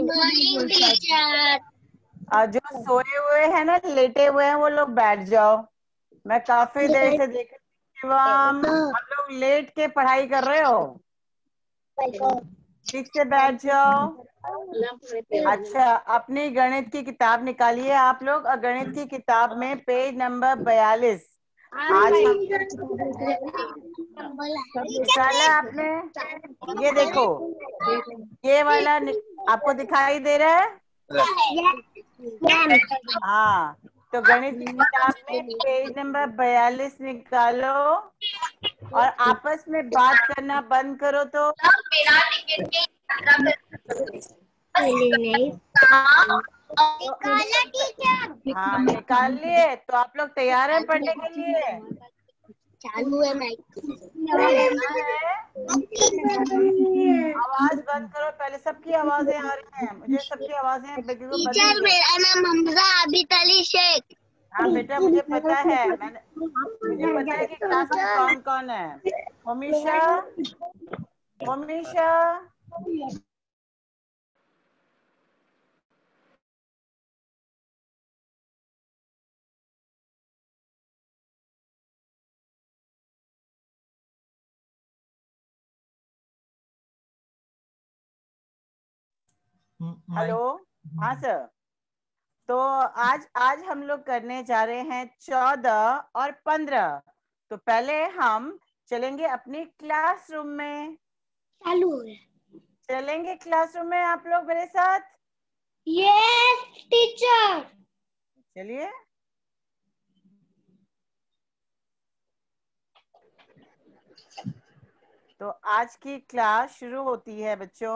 Morning teacher. और जो सोए हुए हैं ना, लेटे हुए हैं, वो लोग बैठ जाओ। मैं काफी देर से देख रही हूँ हम लोग लेट के पढ़ाई कर रहे हो। ठीक से बैठ जाओ। अच्छा, अपनी गणित की किताब निकालिए आप लोग, और गणित की किताब में पेज नंबर 42 आज हम निकाला आपने। ये देखो, ये वाला आपको दिखाई दे रहा है। हाँ, तो गणित की किताब में पेज नंबर 42 निकालो और आपस में बात करना बंद करो। तो हाँ, निकाल लिए। तो आप लोग तैयार हैं पढ़ने के लिए? चालू है माइक। आवाज बंद करो पहले। सबकी आवाजें आ रही हैं मुझे, सबकी आवाजें बिल्कुल बंद टीचर, नहीं है। मेरा नाम हमजा आबिद अली शेख। हाँ बेटा, मुझे पता है। मुझे पता है कि क्लास में कौन कौन है। होमिशा, होमिशा, हेलो। हाँ सर। तो आज आज हम लोग करने जा रहे हैं 14 और 15। तो पहले हम चलेंगे अपनी क्लासरूम में। चालू हो गया। चलेंगे क्लासरूम में आप लोग मेरे साथ? Yes teacher. चलिए। तो आज की क्लास शुरू होती है बच्चों।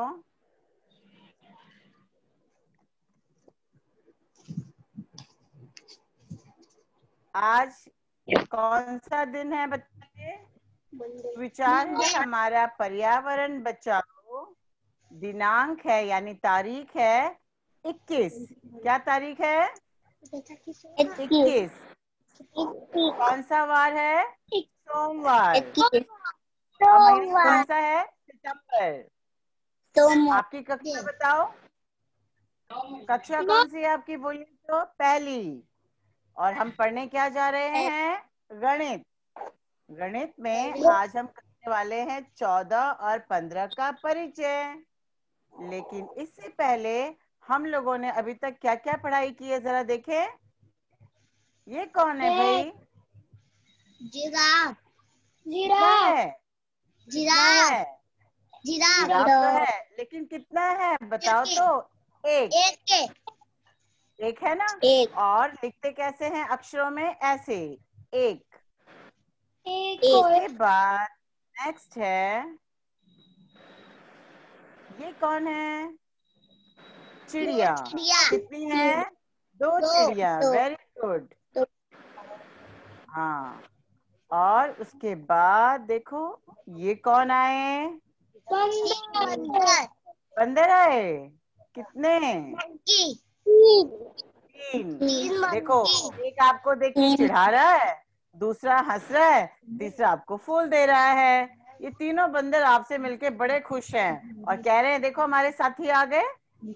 आज कौन सा दिन है बच्चे? विचार है हमारा पर्यावरण बचाओ। दिनांक है यानी तारीख है 21। क्या तारीख है? 21। कौन सा वार है? सोमवार। और महीना कौन सा है? सितंबर। आपकी कक्षा बताओ, कक्षा कौन सी है आपकी? बोलिए तो। पहली। और हम पढ़ने क्या जा रहे हैं? गणित। गणित में आज हम करने वाले हैं 14 और 15 का परिचय। लेकिन इससे पहले हम लोगों ने अभी तक क्या क्या पढ़ाई की है, जरा देखें। ये कौन है भाई? जिराफ। कितना है? कितना है? जिराफ तो है, लेकिन कितना है बताओ तो। एक। एक है ना। और लिखते कैसे हैं अक्षरों में? ऐसे, एक। इसके बाद नेक्स्ट है, ये कौन है? चिड़िया। कितनी है? 2 चिड़िया। Very good. हाँ, और उसके बाद देखो, ये कौन आए? बंदर आए। कितने? 3। देखो, एक आपको देख के चिढ़ा रहा है, दूसरा हंस रहा है, तीसरा आपको फूल दे रहा है। ये तीनों बंदर आपसे मिलके बड़े खुश हैं और कह रहे हैं देखो हमारे साथी आ गए।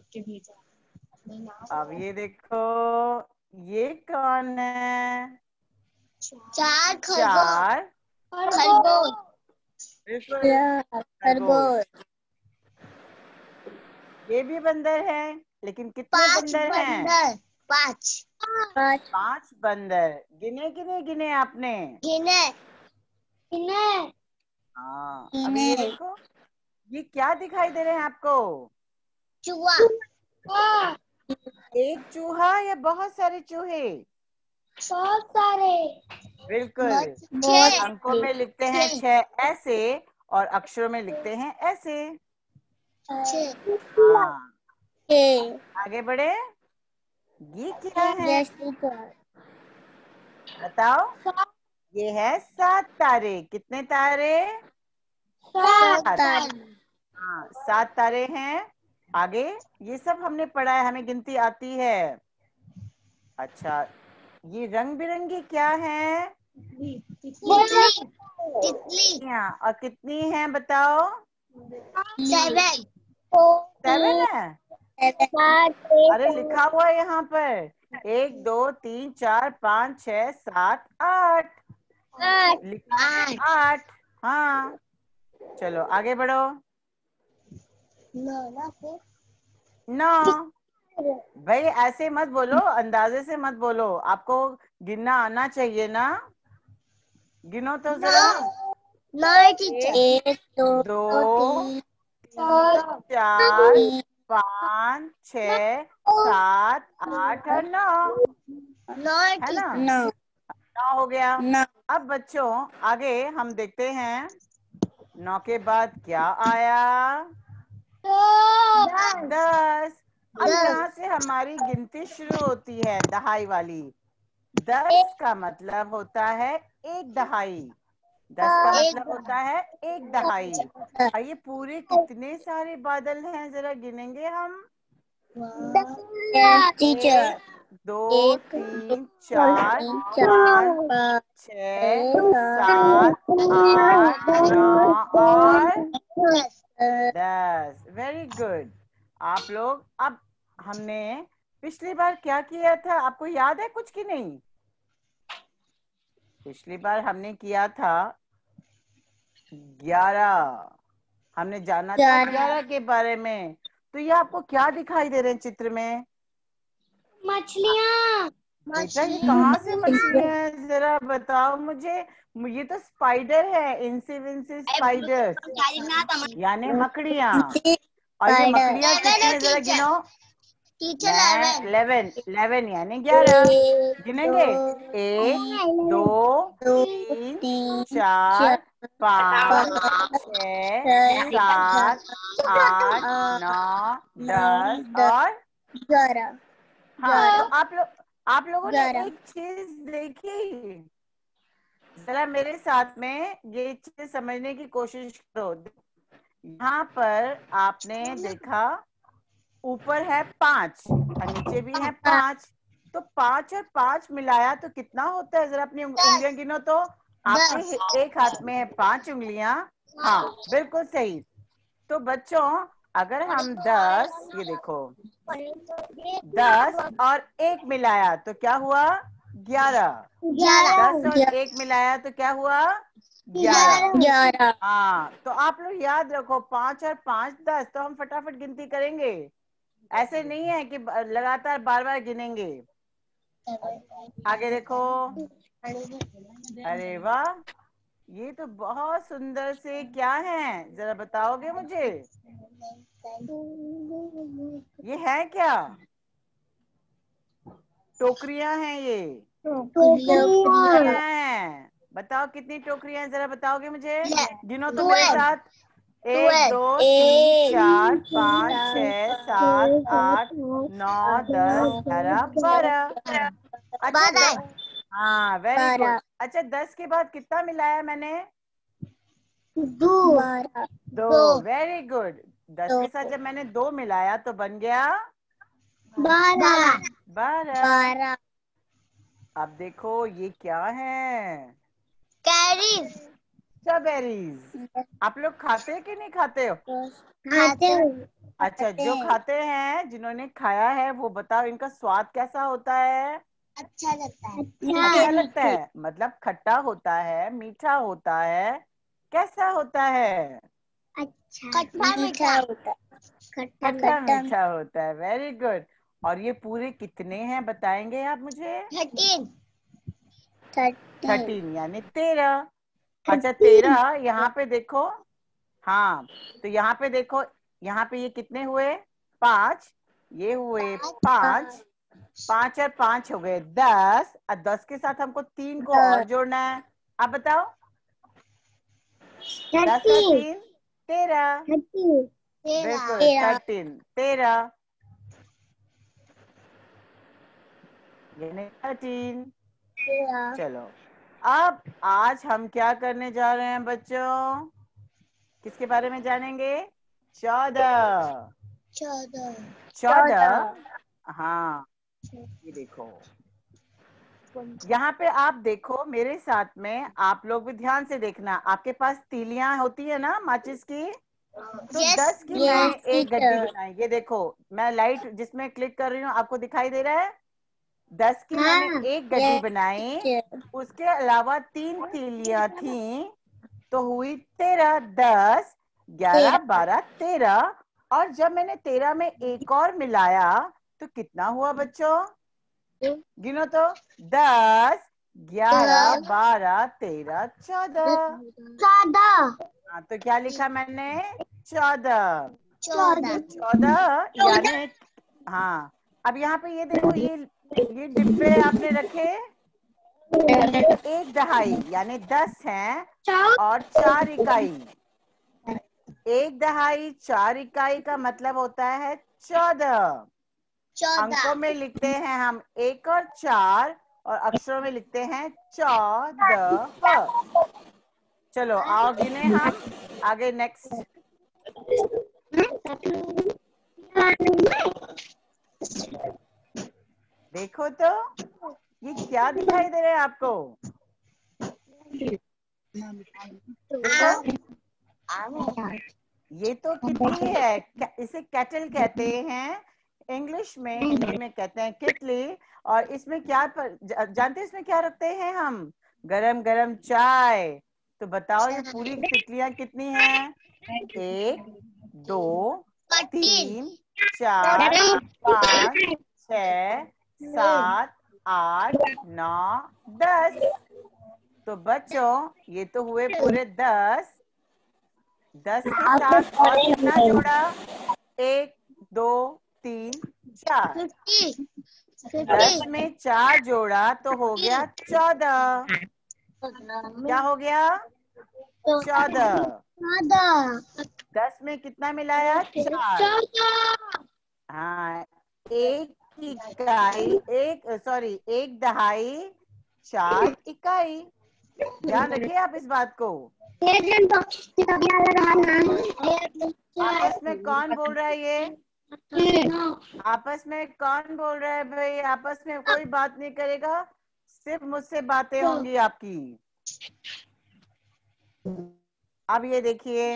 अब ये देखो, ये कौन है? 4 4 खरगोश। बिल्कुल, खरगोश। ये भी बंदर है, लेकिन कितने 5 बंदर हैं? बंदर। 5 5 बंदर। गिने गिने गिने आपने? गिने गिने। हाँ, अब ये देखो, ये क्या दिखाई दे रहे हैं आपको? चूहा। एक चूहा या बहुत सारे चूहे? बहुत सारे। बिल्कुल। और 6 अंकों में लिखते हैं 6 ऐसे, और अक्षरों में लिखते हैं ऐसे। 6। हाँ, आगे बढ़े। ये क्या है बताओ? ये है 7 तारे। कितने तारे? 7। हाँ, 7 तारे हैं। आगे ये सब हमने पढ़ा है, हमें गिनती आती है। अच्छा, ये रंग बिरंगी क्या है? तितली। और कितनी है बताओ? 7। 7 है। अरे लिखा हुआ है यहाँ पर 1 2 3 4 5 6 7 8 लिखा है 8। हाँ चलो आगे बढ़ो। 9 भाई ऐसे मत बोलो, अंदाजे से मत बोलो, आपको गिनना आना चाहिए ना। गिनो तो जरा। 1 2 3 4 5 6 7 8 और 9 है ना। 9 हो गया। अब बच्चों आगे हम देखते हैं 9 के बाद क्या आया। 10। अब यहाँ से हमारी गिनती शुरू होती है दहाई वाली। 10 का मतलब होता है 1 दहाई। 10 का मतलब होता है 1 दहाई। और ये पूरे कितने सारे बादल हैं जरा गिनेंगे हम। 1 2 3 4 5 6 7 8 9 और 10। Very good. आप लोग अब हमने पिछली बार क्या किया था आपको याद है कुछ कि नहीं। पिछली बार हमने किया था 11। हमने जाना था 11 के बारे में। तो ये आपको क्या दिखाई दे रहे हैं चित्र में। मछलियाँ। बेटा ये कहाँ से मछलियाँ हैं जरा बताओ मुझे। ये तो स्पाइडर है, इंसी विंसी स्पाइडर यानी मकड़ियाँ। और ये मकड़ियाँ कितनी है जरा गिनो। 11 यानी 11 गिनेंगे। 1 2 3 4 5 6 7 8 9 10 और 11। हाँ। तो आप लोगों ने एक चीज देखी, जरा मेरे साथ में ये चीज समझने की कोशिश करो। यहाँ पर आपने देखा ऊपर है 5 और नीचे भी है 5। तो 5 और 5 मिलाया तो कितना होता है जरा अपनी उंगलियां गिनो तो। आपके एक हाथ में है 5 उंगलियां। हाँ बिल्कुल सही। तो बच्चों अगर हम 10 ये देखो 10 और 1 मिलाया तो क्या हुआ 11। 10 और 1 मिलाया तो क्या हुआ 11। हाँ तो आप लोग याद रखो 5 और 5 10। तो हम फटाफट गिनती करेंगे, ऐसे नहीं है कि लगातार बार बार गिनेंगे। आगे देखो। अरे वाह ये तो बहुत सुंदर से क्या है जरा बताओगे मुझे ये है क्या। टोकरियां हैं ये। टोकरियां हैं। बताओ कितनी टोकरियां हैं जरा बताओगे मुझे। गिनो तो मेरे साथ। 1 2 3 4 5 6 7 8 9 10 11 12। अच्छा हाँ वेरी गुड। अच्छा 10 के बाद कितना मिलाया मैंने 2। Very good. 10 के साथ जब मैंने 2 मिलाया तो बन गया 12। अब देखो ये क्या है कैरीज। स्ट्रॉबेरीज। आप लोग खाते हैं कि नहीं खाते हो। खाते अच्छा जो खाते हैं जिन्होंने खाया है वो बताओ इनका स्वाद कैसा होता है। अच्छा लगता है। अच्छा लगता है मतलब खट्टा होता है मीठा होता है कैसा होता है। अच्छा खट्टा मीठा होता है। खट्टा मीठा होता है। Very good. और ये पूरे कितने हैं बताएंगे आप मुझे। 13 यानी 13। अच्छा 13 यहाँ पे देखो। हाँ तो यहाँ पे देखो यहाँ पे ये कितने हुए 5। ये हुए 5 5 और 5 हो गए 10 और 10 के साथ हमको 3 को और जोड़ना है। आप बताओ 10 और 3 13। बिल्कुल 13 यानी 13। चलो अब आज हम क्या करने जा रहे हैं बच्चों, किसके बारे में जानेंगे 14। 14 हाँ ये देखो यहाँ पे आप देखो मेरे साथ में। आप लोग भी ध्यान से देखना। आपके पास तीलियां होती है ना माचिस की। तो 10 की मैंने एक गड्डी बनाई। ये देखो मैं लाइट जिसमें क्लिक कर रही हूँ आपको दिखाई दे रहा है। 10 की मैंने एक गड्डी बनाई, उसके अलावा 3 तीलियां थी, तो हुई 13। 10, 11, 12, 13। और जब मैंने 13 में एक और मिलाया तो कितना हुआ बच्चों? गिनो तो। 10, 11, 12, 13, 14। 14। हाँ, तो क्या लिखा मैंने? 14। 14। 14 यानी हाँ। अब यहाँ पे ये देखो, ये डिब्बे आपने रखे, एक दहाई यानी 10 हैं और 4 इकाई। एक दहाई 4 इकाई का मतलब होता है 14। अंकों में लिखते हैं हम 1 और 4 और अक्षरों में लिखते हैं 14। चलो आओ गिने हम आगे नेक्स्ट। देखो तो ये क्या दिखाई दे रहा है आपको? देखो ये तो कितली है, इसे कैटल कहते हैं इंग्लिश में, हिंदी में कहते हैं कितली। और इसमें क्या जानते हैं इसमें क्या रखते हैं हम? गरम गरम चाय। तो बताओ ये पूरी तितलियां कितनी हैं? 1, 2, 3, 4, 5, 6, 7, 8, 9, 10। तो बच्चों ये तो हुए पूरे 10। 10 के साथ और कितना जोड़ा? 1, 2, 3, 4। 10 में 4 जोड़ा तो हो गया 14। क्या हो गया? 14। 10 में कितना मिलाया? 4। हाँ, एक इकाई, एक दहाई 4 इकाई। ध्यान रखिए आप इस बात को। आपस में कौन बोल रहा है ये? आपस में कौन बोल रहा है भाई? आपस में कोई बात नहीं करेगा, सिर्फ मुझसे बातें होंगी आपकी। अब ये देखिए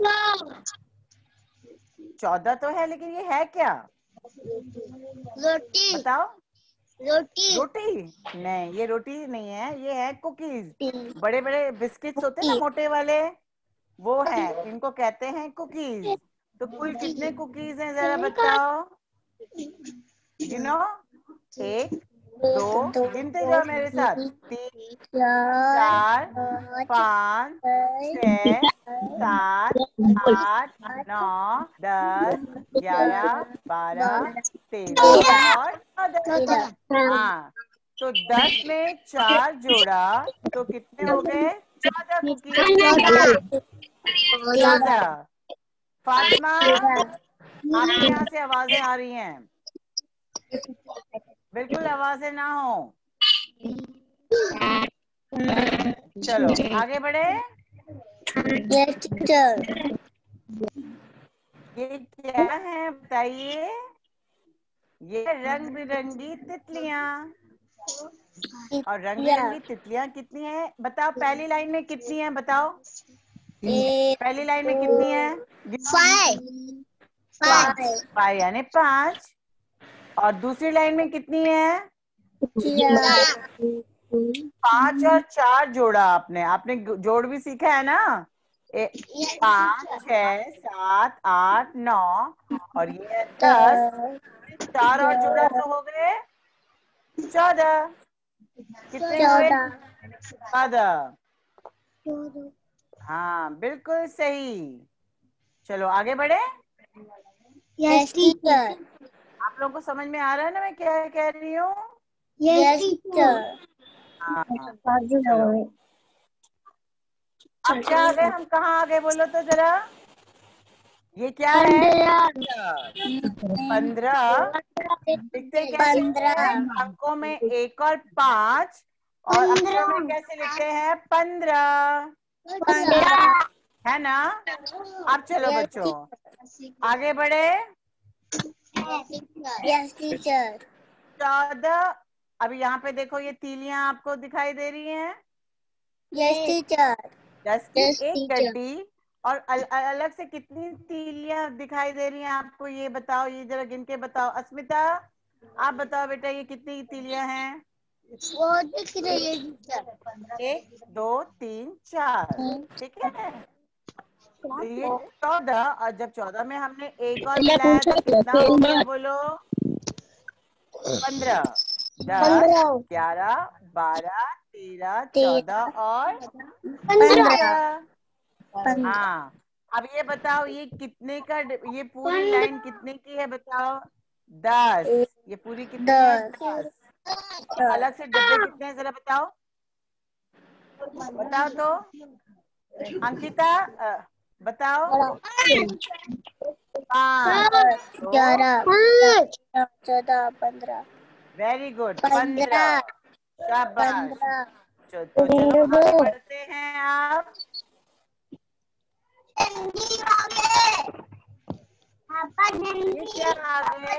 14 तो है, लेकिन ये है क्या? रोटी। बताओ। रोटी। रोटी नहीं, ये रोटी नहीं है, ये है कुकीज। बड़े बड़े बिस्किट्स होते हैं ना मोटे वाले, वो है, इनको कहते हैं कुकीज। तो कुल कितने कुकीज हैं जरा बताओ, गिनो। 1, 2, गिनते जाओ मेरे साथ। 3, 4, 5, 6, 7, 8, 9, 10, 11, 12, 13 और 14। हाँ, तो 10 में 4 जोड़ा तो कितने हो गए? 14 कुकीज। 14। फातिमा आपके यहाँ से आवाजें आ रही हैं, बिल्कुल आवाजें ना हो। चलो आगे बढ़े। ये क्या है बताइए? ये रंग बिरंगी तितलियां। और रंग बिरंगी तितलियां कितनी हैं बताओ? पहली लाइन में कितनी हैं बताओ? पहली लाइन में कितनी हैं? 5 यानी 5। और दूसरी लाइन में कितनी है? 5 और 4 जोड़ा आपने जोड़ भी सीखा है ना? 5, 6, 7, 8, 9 और ये 10। 4 और जोड़ा तो हो गए 14। कितने हुए? 14। हाँ बिल्कुल सही। चलो आगे बढ़े। Yes teacher. आप लोगों को समझ में आ रहा है ना मैं क्या कह रही हूँ? Yes teacher. हाँ चलो अब क्या आ गए हम? कहाँ आ गए बोलो तो जरा। ये क्या है? 15। लिखते कैसे हैं? अंकों में 1 और 5 और अक्षरों में कैसे लिखते हैं? 15 है ना? अब चलो बच्चों आगे बढ़े। Yes teacher. 14। अभी यहाँ पे देखो ये तीलियां आपको दिखाई दे रही हैं। Yes teacher. 10 की एक गड्डी और अलग से कितनी तीलियां दिखाई दे रही हैं आपको, ये बताओ, ये जरा गिन के बताओ। अस्मिता आप बताओ बेटा, ये कितनी तीलियां हैं? वो दिख रही है टीचर। 1 2 3 4, ठीक है। तो ये 14, और जब 14 में हमने एक और मिलाया तो कितना हो गया बोलो? 15। 10 11 12 13 14 और 15। हाँ, अब ये बताओ, ये कितने का, ये पूरी लाइन कितने की है बताओ? 10। ये पूरी कितनी है? 10। और अलग से डब्बे कितने हैं जरा बताओ, बताओ तो। अंकिता बताओ। 5 11 14 15 वेरी गुड, 15। 15 शाबाश। 15 तो चलो आगे बढ़ते हैं आप। ये क्या आ गए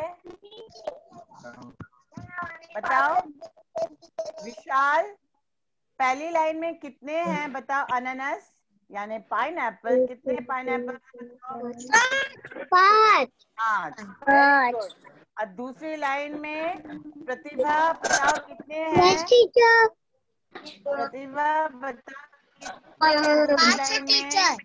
बताओ? विशाल, पहली लाइन में कितने हैं बताओ? अनानास यानी पाइनएप्पल, कितने पाइनएप्पल बताओ? 5 5। Very good. और दूसरी लाइन में प्रतिभा बताओ कितने हैं? प्रतिभा बताओ कितने हैं दूसरी लाइन में?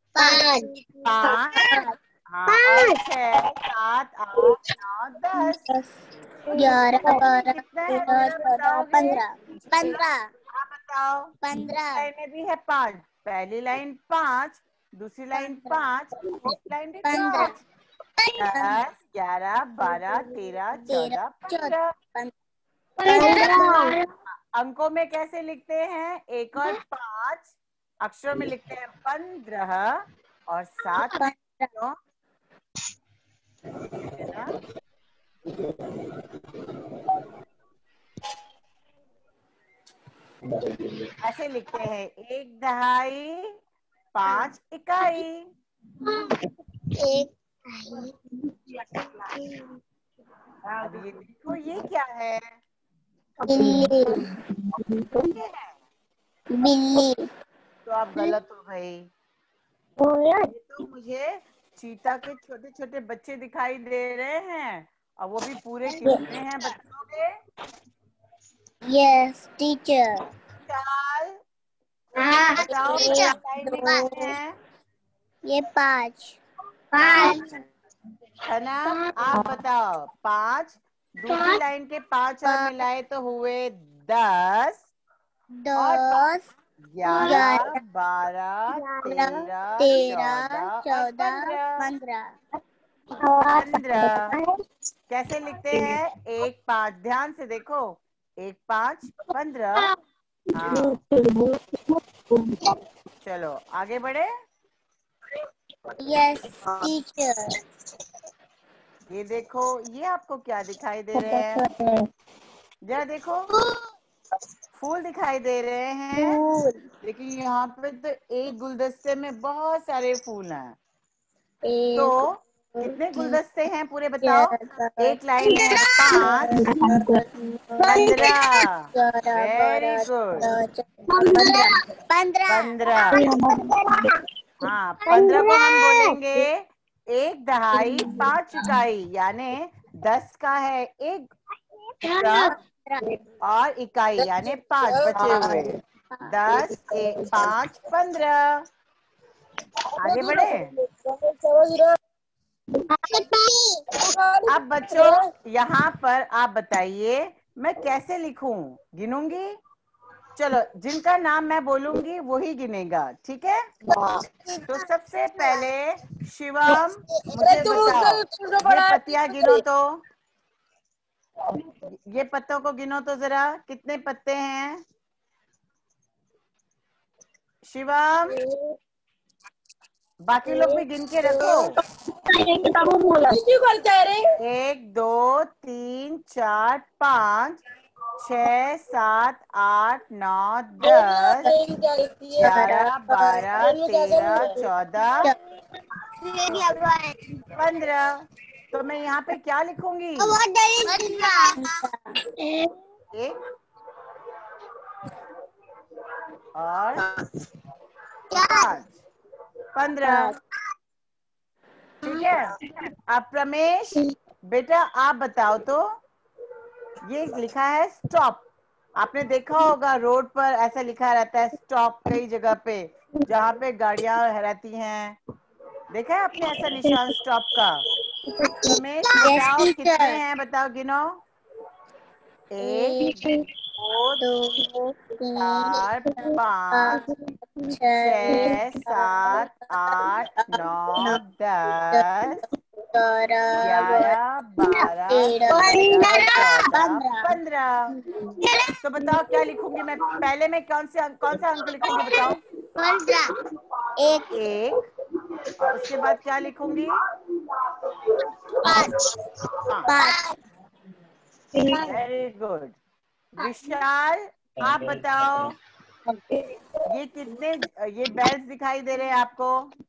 5। हाँ, और 6 7 8 9 10। 11 12 कितना है 13 जरा 14 बताओगे? 15 आप बताओ। दूसरी लाइन में भी है 5, पहली लाइन 5, दूसरी लाइन 5, तीसरी लाइन भी 5। 10 11 12 13 14 15। अंकों में कैसे लिखते हैं? 1 और 5 अक्षरों में लिखते हैं 15, और 7 है ना? ऐसे लिखते हैं, 1 दहाई 5 इकाई। अब ये देखो, ये क्या है? ये है, बिल्ली तो आप गलत हो भाई। ये तो मुझे चीता के छोटे छोटे बच्चे दिखाई दे रहे हैं, और वो भी पूरे कितने हैं बताओगे? यस टीचर चाल बताओ, पहली लाइन में कितने हैं? ये 5 है ना? आप बताओ, 5, दूसरी लाइन के 5 और मिलाए तो हुए 10, और 10 11 12 13 14 और 15। 15 कैसे लिखते हैं? 1 5, ध्यान से देखो, 1 5 15। हाँ, चलो आगे बढ़े। यस टीचर ये देखो, ये आपको क्या दिखाई दे रहे हैं? जरा देखो, फूल दिखाई दे रहे हैं, लेकिन यहाँ पे तो एक गुलदस्ते में बहुत सारे फूल हैं। तो कितने गुलदस्ते हैं पूरे बताओ? एक लाइन में है 5 15। Very good, 15। हाँ, 15 को हम बोलेंगे 1 दहाई 5 इकाई, यानी 10 का है 1 और इकाई यानी 5 बचे हुए। 10 1 5 15। आगे बढ़े। अब बच्चों, यहाँ पर आप बताइए मैं कैसे लिखूं? गिनूंगी? चलो, जिनका नाम मैं बोलूंगी वही गिनेगा, ठीक है? तो सबसे पहले शिवम, मुझे बताओ, ये पत्तियां गिनो तो, ये पत्तों को गिनो तो जरा, कितने पत्ते हैं शिवम? बाकी लोग भी गिन के रखो। 1 2 3 4 5 6 7 8 9 10 11 12 13 14 15। तो मैं यहाँ पे क्या लिखूंगी? 1 और 5। 15। ठीक है, अब प्रमेश बेटा आप बताओ तो, ये लिखा है स्टॉप। आपने देखा होगा रोड पर ऐसा लिखा रहता है स्टॉप कई जगह पे, जहाँ पे गाड़ियां रहती हैं। देखा है आपने ऐसा निशान स्टॉप का? रमेश बताओ कितने हैं, बताओ गिनो। 1 2 दो 4 तीन 5 6 7 8 9 10 11 12 13 14 15। तो बताओ क्या लिखूंगी मैं पहले, में कौन सा अंक लिखूंगी बताओ? 1। और उसके बाद क्या लिखूंगी? 5। 5। Very good. विशाल आप बताओ, ये कितने ये बेल्स दिखाई दे रहे हैं आपको?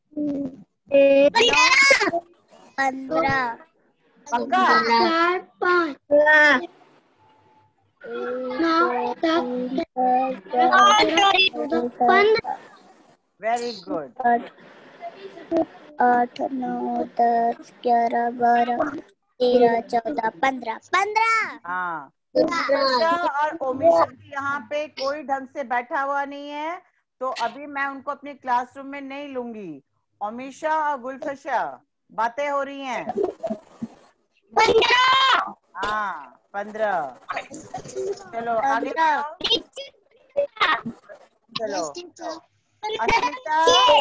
15। पक्का? 4 5 वेरी गुड। 8 9 10 11 12 13 14 15 15। हाँ, गुलफशा और ओमिशा यहाँ पे कोई ढंग से बैठा हुआ नहीं है, तो अभी मैं उनको अपनी क्लासरूम में नहीं लूंगी। ओमिशा और गुलफशा बातें हो रही हैं। 15। हाँ 15। चलो आगे बढ़ो। चलो अस्मिता,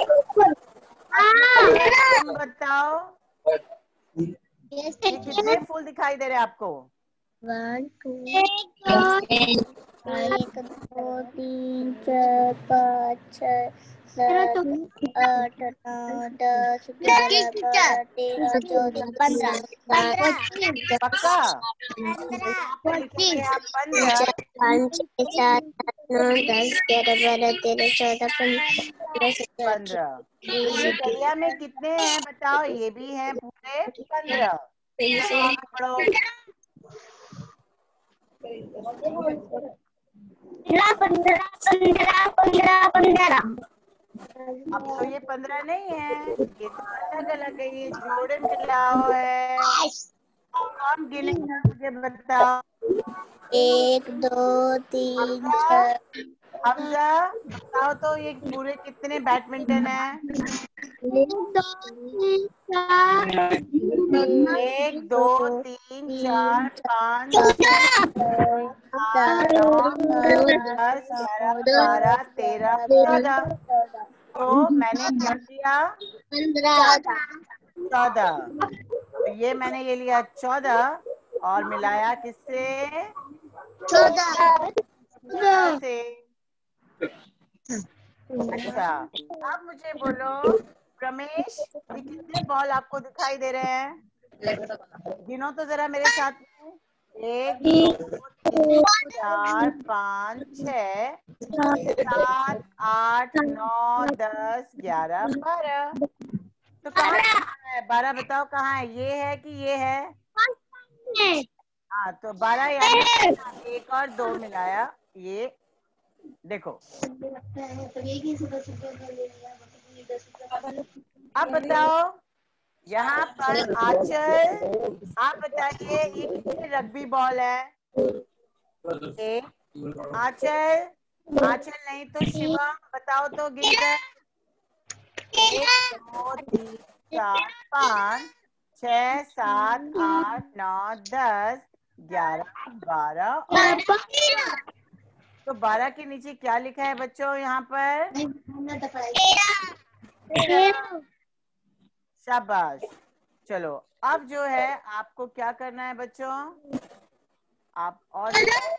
तुम बताओ ये कितने फूल दिखाई दे रहे हैं आपको? 1 2 1 2 3 4 5 6 7 8 9 10 11 12 13 14 15 15। पक्का? यहाँ पे लिखेंगे आप 15। 5 6 7 8 9 10 11 12 13 14 15 15। तो ये गलिया में कितने हैं बताओ? ये भी हैं पूरे 15। चलो आगे बढ़ो। 15। अब तो ये 15 नहीं है, ये तो अलग अलग है, ये जोड़े मिलाओ है। कौन गिनेगा मुझे बताओ? 1 2 3 4 हमजा बताओ तो ये पूरे कितने बैडमिंटन है? 1 2 3 4 5 6 7 8 9 10 11 12 13 14। तो मैंने क्या लिया? 14। तो ये मैंने ये लिया 14 और मिलाया किससे? 14 से। अच्छा, अब मुझे बोलो रमेश, ये कितने बॉल आपको दिखाई दे रहे हैं? गिनो तो जरा मेरे साथ में। 1 2 3 4 5 6 7 8 9 10 11 12। तो कहाँ है 12? बताओ कहाँ है, ये है कि ये है? हाँ तो 12 यानी 1 और 2 मिलाया, ये देखो। अब बताओ यहाँ पर आंचल, आप बताइए ये कितने रग्बी बॉल है? एक। आंचल, आंचल नहीं तो शिवम बताओ तो गिनकर। 1 2 3 4 5 6 7 8 9 10 11 12 और 13। तो 12 के नीचे क्या लिखा है बच्चों यहाँ पर? 13। शाबाश। चलो अब जो है आपको क्या करना है बच्चों, आप और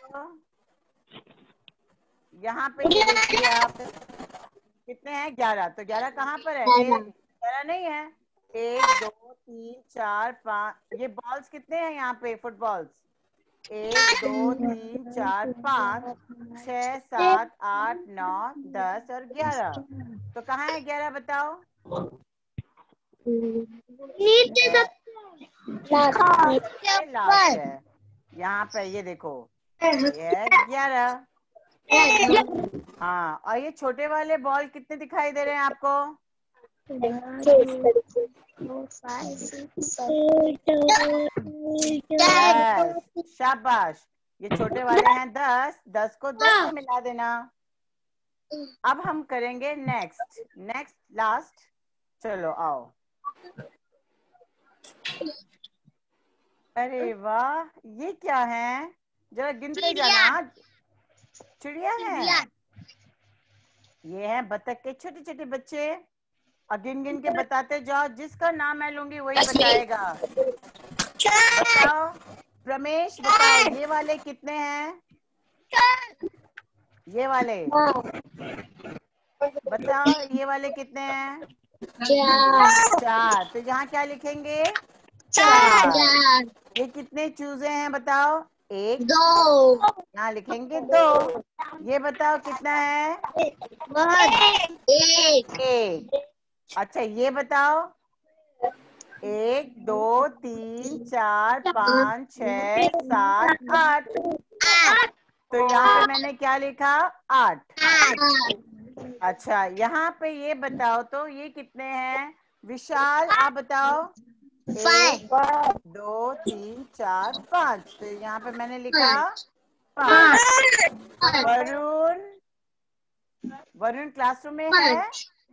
यहाँ पे ये देखिए आप कितने हैं? 11। तो 11 कहाँ पर है? 11 नहीं है। 1 2 3 4 5, ये बॉल्स कितने हैं यहाँ पे? फुटबॉल्स 1 2 3 4 5 6 7 8 9 10 और 11। तो कहाँ है 11 बताओ? लास्ट है यहाँ पे, ये देखो ये है 11। हाँ, और ये छोटे वाले बॉल कितने दिखाई दे रहे हैं आपको? 10, शाबाश। ये छोटे वाले हैं 10, 10 को 10 से मिला देना। अब हम करेंगे नेक्स्ट लास्ट। चलो आओ। अरे वाह, ये क्या है? जरा गिनते जाना। चिड़िया है। ये है बतख के छोटे छोटे बच्चे। और गिन गिन के बताते जाओ, जिसका नाम मैं लूंगी वही बताएगा। बताओ प्रमेश, बताओ ये वाले कितने हैं? ये वाले बताओ, ये वाले कितने हैं? 4। तो यहाँ क्या लिखेंगे? 4। ये कितने चूजे हैं बताओ? 1, 2, यहाँ लिखेंगे 2। ये बताओ कितना है? 1। अच्छा ये बताओ, 1, 2, 3, 4, 5, 6, 7, 8। तो यहाँ पे मैंने क्या लिखा? 8। अच्छा यहाँ पे ये बताओ तो ये कितने हैं? विशाल आप बताओ। 1, 2, 3, 4, 5। तो यहाँ पे मैंने लिखा 5। वरुण क्लासरूम में है?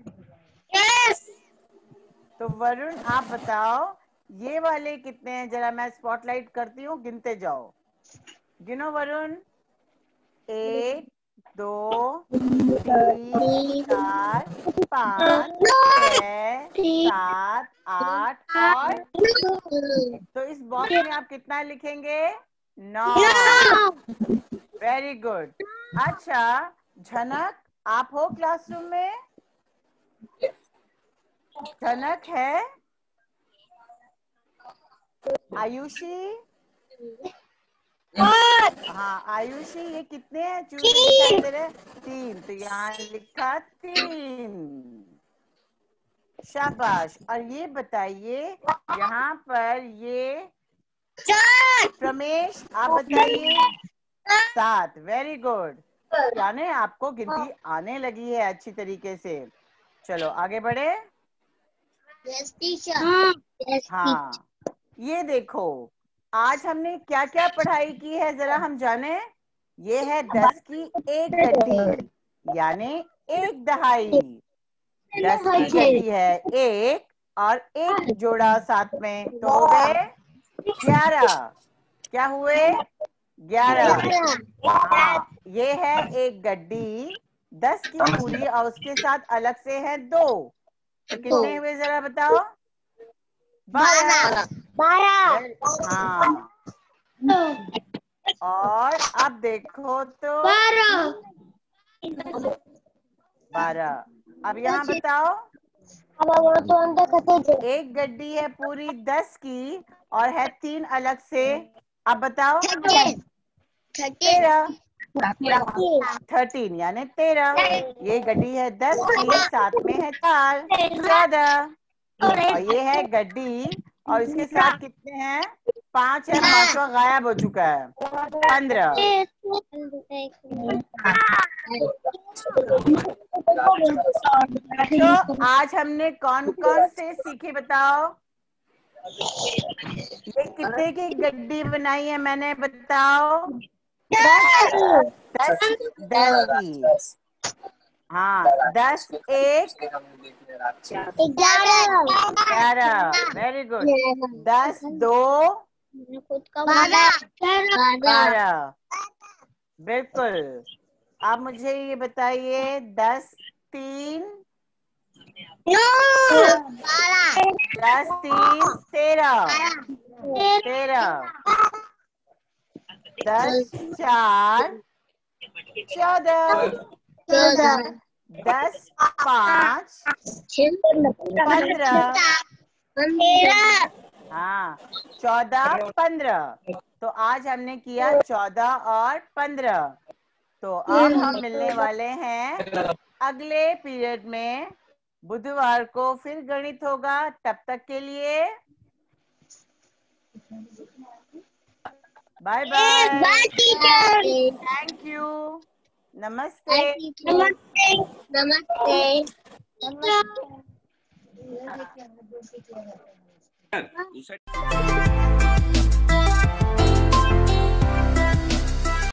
तो वरुण आप बताओ ये वाले कितने हैं? जरा मैं स्पॉटलाइट करती हूँ, गिनते जाओ। गिनो वरुण। 1, 2, 3, 4, 5, 6, 7, 8 और तो इस बॉक्स में आप कितना लिखेंगे? 9। Very good. अच्छा झनक आप हो क्लासरूम में? झनक है? आयुषी? हाँ आयुषी, ये कितने हैं चूजे दिखाई दे रहे? 3। तो यहाँ लिखा 3। शाबाश। और ये बताइए यहाँ पर ये प्रमेश आप बताइए। 7। Very good. यानी आपको गिनती आने लगी है अच्छी तरीके से। चलो आगे बढ़े। हाँ ये देखो, आज हमने क्या क्या पढ़ाई की है जरा हम जाने। ये है 10 की 1 गड्डी, यानी 1 दहाई। 10 की गड्डी है 1 और 1 जोड़ा साथ में, तो हो गए 11। क्या हुए? 11। हाँ ये है 1 गड्डी, 10 की पूरी और उसके साथ अलग से है 2। तो कितने हुए जरा बताओ? 12। हाँ और अब देखो तो 12। अब यहाँ बताओ, 1 गड्डी है पूरी 10 की और है 3 अलग से। अब बताओ 13। 13 यानी 13। ये गड्डी है 10 की, साथ में है 4, 14। और ये है गड्डी और इसके साथ कितने हैं? 5 है, 5वां गायब हो चुका है, 15। तो आज हमने कौन कौन से सीखे बताओ? ये कितने की गड्डी बनाई है मैंने बताओ? 10 की। हाँ 10 1 11। Very good. 10 2 12। बिल्कुल। आप मुझे ये बताइए 10 3 10 3 13। 10 4 14। 10 5 15। हाँ 14 15। तो आज हमने किया 14 और 15। तो अब हम मिलने वाले हैं अगले पीरियड में। बुधवार को फिर गणित होगा। तब तक के लिए बाय बाय। Thank you. नमस्ते। नमस्ते। दूसरा